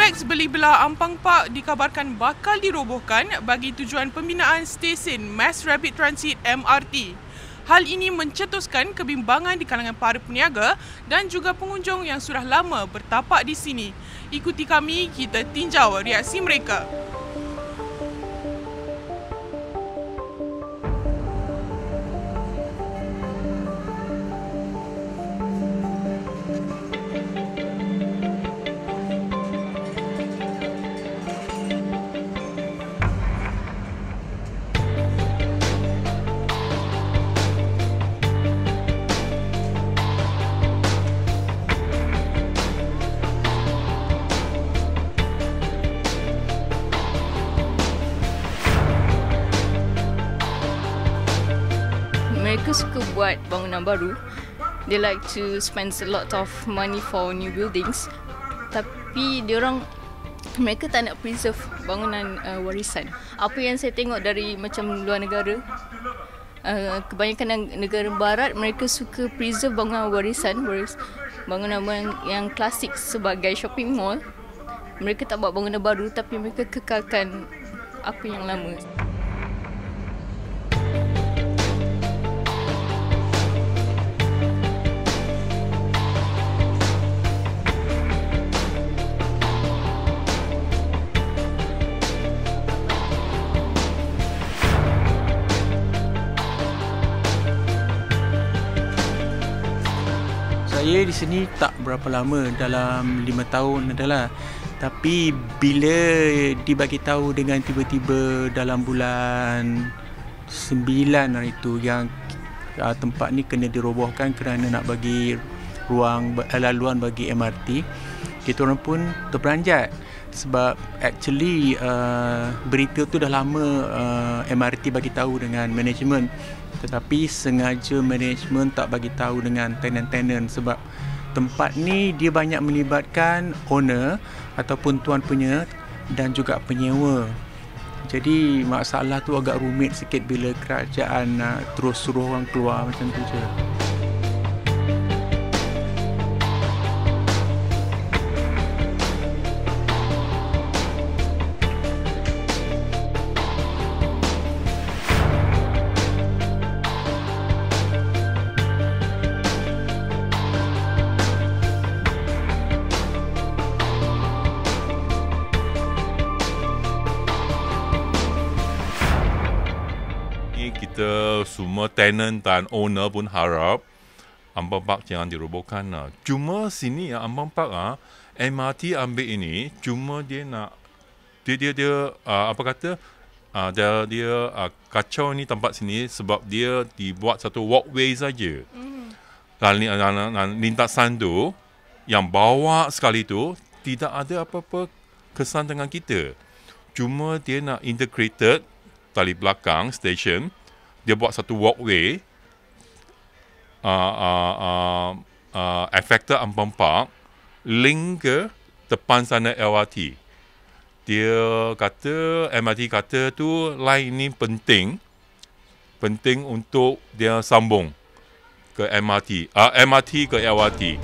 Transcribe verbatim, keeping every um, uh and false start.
Kompleks beli belah Ampang Park dikabarkan bakal dirobohkan bagi tujuan pembinaan stesen Mass Rapid Transit M R T. Hal ini mencetuskan kebimbangan di kalangan para peniaga dan juga pengunjung yang sudah lama bertapak di sini. Ikuti kami, kita tinjau reaksi mereka. Mereka suka buat bangunan baru. They like to spend a lot of money for new buildings. Tapi diorang, mereka tak nak preserve bangunan uh, warisan. Apa yang saya tengok dari macam luar negara, uh, kebanyakan negara barat, mereka suka preserve bangunan warisan, bangunan yang, yang klasik sebagai shopping mall. Mereka tak buat bangunan baru, tapi mereka kekalkan apa yang lama. Saya di sini tak berapa lama, dalam lima tahun adalah. Tapi bila dibagi tahu dengan tiba-tiba dalam bulan sembilan hari itu yang uh, tempat ni kena dirobohkan kerana nak bagi ruang laluan bagi M R T, kita orang pun terperanjat sebab actually uh, berita tu dah lama uh, M R T bagi tahu dengan management, tetapi sengaja management tak bagi tahu dengan tenant-tenant sebab tempat ni dia banyak melibatkan owner ataupun tuan punya dan juga penyewa. Jadi masalah tu agak rumit sikit bila kerajaan uh, terus suruh orang keluar macam tu je. Kita semua tenant dan owner pun harap Ampang Park jangan dirobohkan lah. Cuma sini ya Ampang Park ah, M R T ambil ini cuma dia nak dia dia dia uh, apa kata uh, dia dia uh, kacau ni tempat sini sebab dia dibuat satu walkway saja. Mm. Dan lintasan tu yang bawah sekali tu tidak ada apa-apa kesan dengan kita. Cuma dia nak integrated tali belakang stesen. Dia buat satu walkway uh, uh, uh, uh, affected Ampang Park link ke depan sana L R T. Dia kata, M R T kata tu line ni penting penting untuk dia sambung ke M R T, uh, M R T ke L R T.